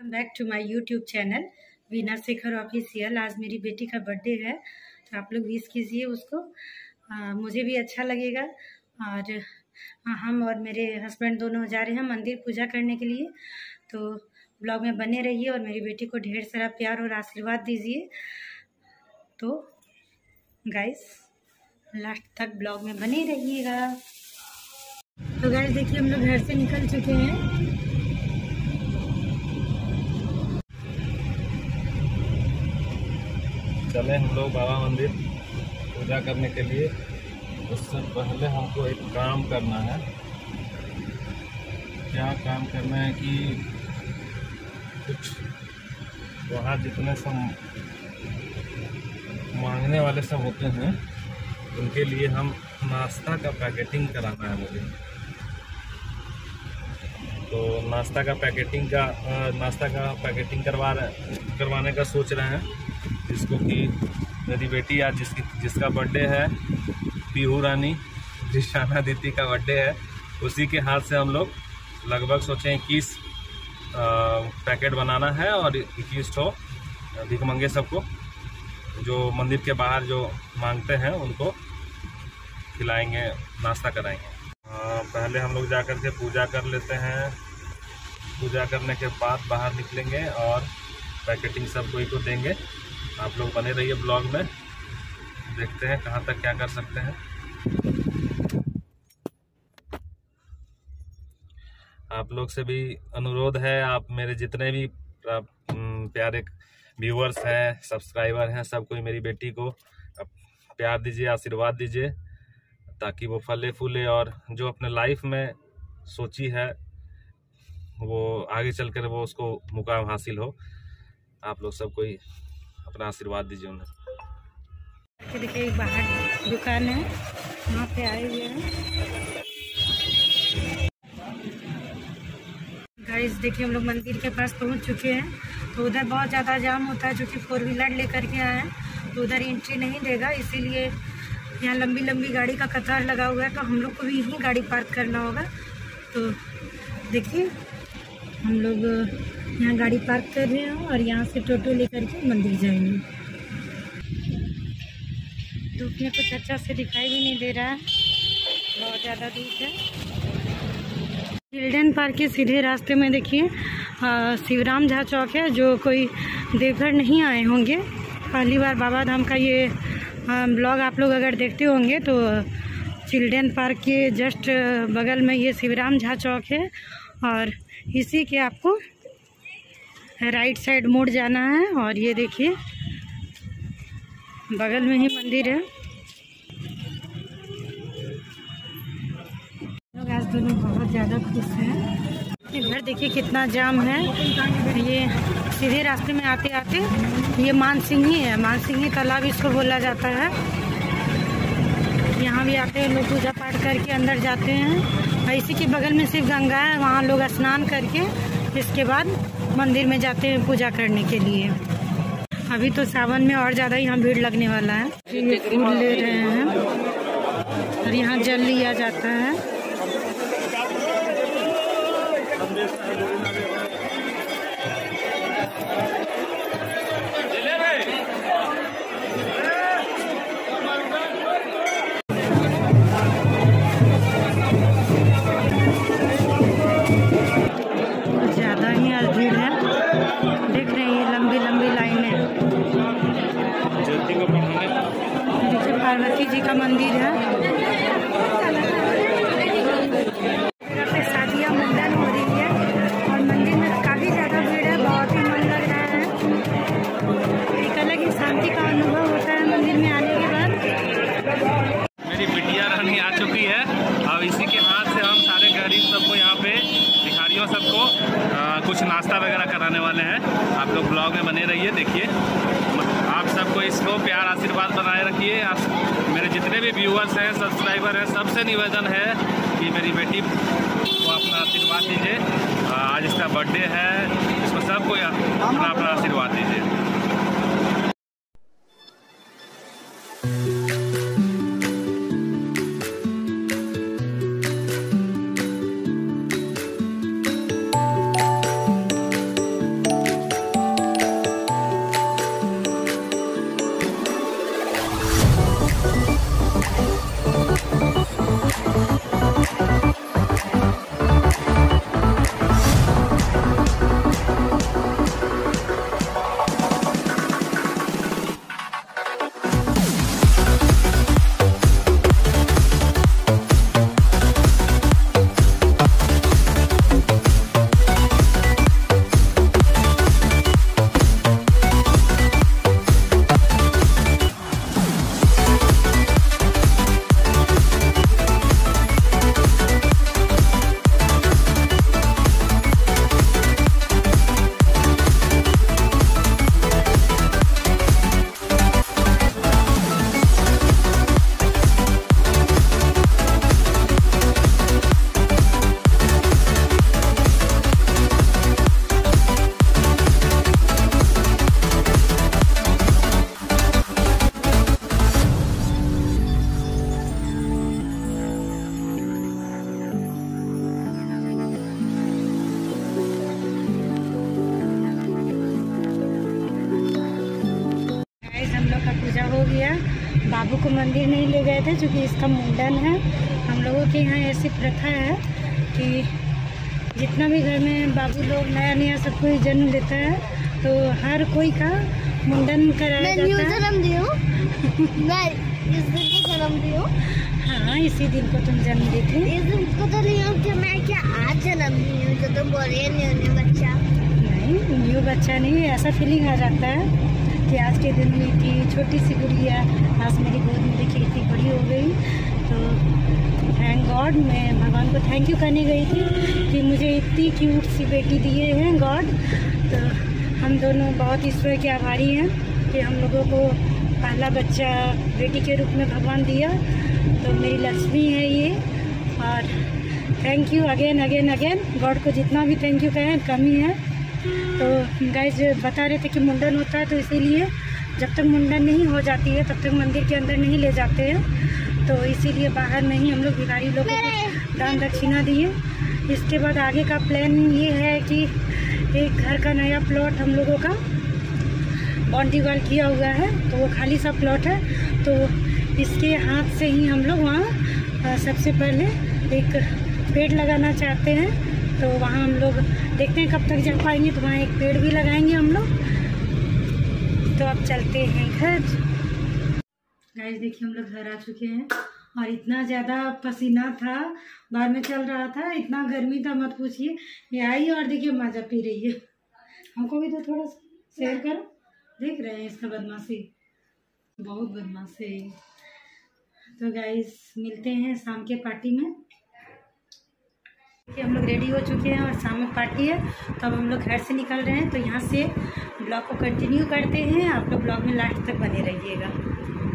Back to my YouTube channel Veena Shekhar official. आज मेरी बेटी का बर्थडे है तो आप लोग विश कीजिए उसको। मुझे भी अच्छा लगेगा। और हम और मेरे हस्बैंड दोनों जा रहे हैं मंदिर पूजा करने के लिए, तो ब्लॉग में बने रहिए और मेरी बेटी को ढेर सारा प्यार और आशीर्वाद दीजिए। तो गाइस लास्ट तक ब्लॉग में बने रहिएगा। तो गाइस देखिए हम लोग घर से निकल चुके हैं। चले हम लोग बाबा मंदिर पूजा करने के लिए। उससे पहले हमको एक काम करना है। क्या काम करना है कि कुछ वहाँ जितने सब मांगने वाले सब होते हैं उनके लिए हम नाश्ता का पैकेटिंग कराना है मुझे। तो नाश्ता का पैकेटिंग करवाने का सोच रहे हैं, जिसको कि मेरी बेटी आज जिसका बर्थडे है, पीहू रानी रिशाना दीदी का बर्थडे है, उसी के हाथ से हम लोग लगभग सोचे 21 पैकेट बनाना है और 21 ठो भिखमंगे सबको जो मंदिर के बाहर जो मांगते हैं उनको खिलाएंगे, नाश्ता कराएंगे। पहले हम लोग जा कर के पूजा कर लेते हैं। पूजा करने के बाद बाहर निकलेंगे और पैकेटिंग सब कोई को देंगे। आप लोग बने रहिए ब्लॉग में, देखते हैं कहाँ तक क्या कर सकते हैं। आप लोग से भी अनुरोध है, आप मेरे जितने भी प्यारे व्यूअर्स हैं, सब्सक्राइबर हैं, सब कोई मेरी बेटी को प्यार दीजिए, आशीर्वाद दीजिए, ताकि वो फले फूले और जो अपने लाइफ में सोची है वो आगे चलकर वो उसको मुकाम हासिल हो। आप लोग सब कोई अपना आशीर्वाद दीजिए उन्हें। देखिए एक बाहर दुकान है, वहाँ पे आए हुए हैं गाइस। देखिए हम लोग मंदिर के पास पहुँच चुके हैं। तो उधर बहुत ज़्यादा जाम होता है, जो कि 4 व्हीलर लेकर के आए हैं तो उधर एंट्री नहीं देगा, इसीलिए यहाँ लंबी लंबी गाड़ी का कतार लगा हुआ है। तो हम लोग को भी यहीं गाड़ी पार्क करना होगा। तो देखिए हम लोग यहाँ गाड़ी पार्क कर रहे हैं और यहाँ से टोटो लेकर के मंदिर जाएंगे। धूप में कुछ अच्छा से दिखाई भी नहीं दे रहा है, बहुत ज़्यादा धूप है। चिल्ड्रन पार्क के सीधे रास्ते में देखिए शिवराम झा चौक है। जो कोई देवघर नहीं आए होंगे, पहली बार बाबा धाम का ये ब्लॉग आप लोग अगर देखते होंगे तो चिल्ड्रन पार्क के जस्ट बगल में ये शिवराम झा चौक है और इसी के आपको राइट साइड मुड़ जाना है। और ये देखिए बगल में ही मंदिर है। लोग आज दोनों बहुत ज़्यादा खुश हैं। घर देखिए कितना जाम है। ये सीधे रास्ते में आते आते ये मानसिंही है, मानसिंही तालाब इसको बोला जाता है। यहाँ भी आते हैं लोग, पूजा पाठ करके अंदर जाते हैं। और इसी के बगल में सिर्फ गंगा है, वहाँ लोग स्नान करके इसके बाद मंदिर में जाते हैं पूजा करने के लिए। अभी तो सावन में और ज़्यादा यहाँ भीड़ लगने वाला है। ये फूल ले रहे हैं और यहाँ जल लिया जाता है। ज़्यादा ही आज भीड़ है, देख रहे हैं लंबी लंबी लाइनें। देखिए पार्वती जी का मंदिर है। यहाँ पे शादियाँ मुंडन हो रही है और मंदिर में काफ़ी ज़्यादा भीड़ है, बहुत ही मन लग रहा है। एक अलग ही शांति का अनुभव होता है मंदिर में आने के बाद। मेरी बिटिया रानी आ चुकी है। अब इसी के हाथ से हम सारे गरीब सबको यहाँ पे भिखारियों सबको कुछ नाश्ता वगैरह कराने वाले हैं। आप लोग ब्लॉग में बने रहिए, देखिए। आप सबको इसको प्यार आशीर्वाद बनाए रखिए। आप मेरे जितने भी व्यूअर्स हैं, सब्सक्राइबर हैं, सबसे निवेदन है कि मेरी बेटी को अपना आशीर्वाद दीजिए। आज इसका बर्थडे है, इसको सबको अपना आशीर्वाद दीजिए। इसको मंदिर नहीं ले गए थे क्योंकि इसका मुंडन है। हम लोगों के यहाँ ऐसी प्रथा है कि जितना भी घर में बाबू लोग नया नया सब कोई जन्म लेता है तो हर कोई का मुंडन कराया जाता है। जन्म दी हूँ मैं इस दिन को जन्म दी हूँ। हाँ, इसी दिन को तुम जन्म दी थी। इस दिन को तो नहीं हूँ कि मैं क्या आज जन्म दी हूँ जो तुम बोल रही है न्यू बच्चा। नहीं, न्यू बच्चा नहीं, ऐसा फीलिंग आ जाता है कि आज के दिन में कि छोटी सी गुड़िया आज मेरी गोद में देखिए इतनी बड़ी हो गई। तो थैंक गॉड, मैं भगवान को थैंक यू करने गई थी कि मुझे इतनी क्यूट सी बेटी दिए हैं गॉड। तो हम दोनों बहुत ईश्वर के आभारी हैं कि हम लोगों को पहला बच्चा बेटी के रूप में भगवान दिया। तो मेरी लक्ष्मी है ये, और thank you again again again. God को जितना भी थैंक यू कहें कम ही है। तो गाइस बता रहे थे कि मुंडन होता है, तो इसीलिए जब तक मुंडन नहीं हो जाती है तब तक मंदिर के अंदर नहीं ले जाते हैं। तो इसीलिए बाहर में ही हम लोग भिखारी लोगों को दान दक्षिणा दिए। इसके बाद आगे का प्लान ये है कि एक घर का नया प्लॉट हम लोगों का बाउंड्री वॉल किया हुआ है, तो वो खाली सा प्लॉट है। तो इसके हाथ से ही हम लोग वहाँ सबसे पहले एक पेड़ लगाना चाहते हैं। तो वहाँ हम लोग देखते हैं कब तक जा पाएंगे, तो वहाँ एक पेड़ भी लगाएंगे हम लोग। तो अब चलते हैं घर। गाइस देखिए हम लोग घर आ चुके हैं और इतना ज़्यादा पसीना था, बाहर में चल रहा था, इतना गर्मी था मत पूछिए। ये आई और देखिए मज़ा पी रही है। हमको भी तो थोड़ा शेयर करो। देख रहे हैं इसका बदमाशी, बहुत बदमाश है। तो गाइस मिलते हैं शाम के पार्टी में। हम लोग रेडी हो चुके हैं और शाम में पार्टी है, तो अब हम लोग घर से निकल रहे हैं। तो यहाँ से ब्लॉग को कंटिन्यू करते हैं, आप लोग ब्लॉग में लास्ट तक बने रहिएगा।